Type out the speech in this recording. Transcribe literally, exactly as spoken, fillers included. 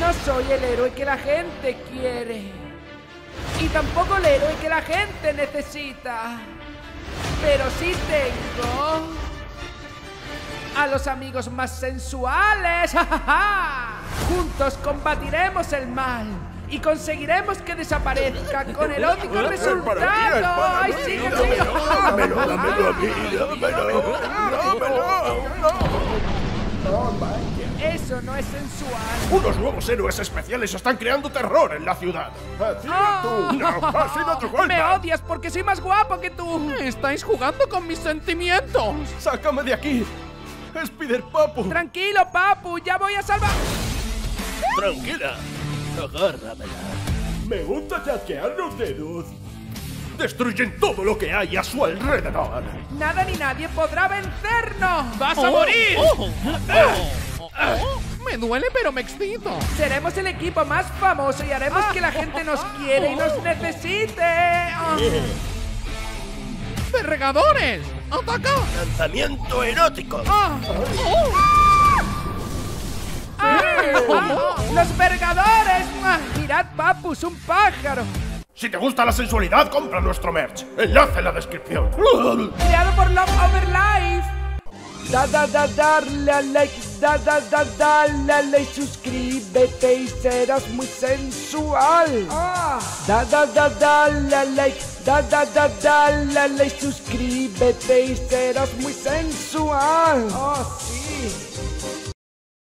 no soy el héroe que la gente quiere. Y tampoco el héroe que la gente necesita. Pero sí tengo a los amigos más sensuales. Juntos combatiremos el mal y conseguiremos que desaparezca con erótico resultado. ¡Ay, sigue, sigue! ¡Dámelo, dámelo a mí! ¡Dámelo! ¡Dámelo! Eso no es sensual. Unos nuevos héroes especiales están creando terror en la ciudad. ¡Así Oh. tú! ¡No! ¡Así no te Me cuenta! odias porque soy más guapo que tú. Estáis jugando con mis sentimientos. ¡Sácame de aquí! ¡Spider Papu! Tranquilo, papu, ya voy a salvar. Tranquila, agárramela. Me gusta chasquear los dedos. Destruyen todo lo que hay a su alrededor. Nada ni nadie podrá vencernos. ¡Vas a morir! Me duele, pero me excito. Seremos el equipo más famoso y haremos que la gente nos quiere y nos necesite. Ah. ¡Vergadores! ¡Ataca! Lanzamiento erótico. ¡Ah! Ah. ¡Los vergadores! Ah, mirad, papus, un pájaro. Si te gusta la sensualidad, compra nuestro merch. Enlace en la descripción. Creado por Love Over Life. Da da da darle a like, da da da dale a like, suscríbete y serás muy sensual. Da da da dale a like, da da da dale a like, suscríbete y serás muy sensual. Oh sí.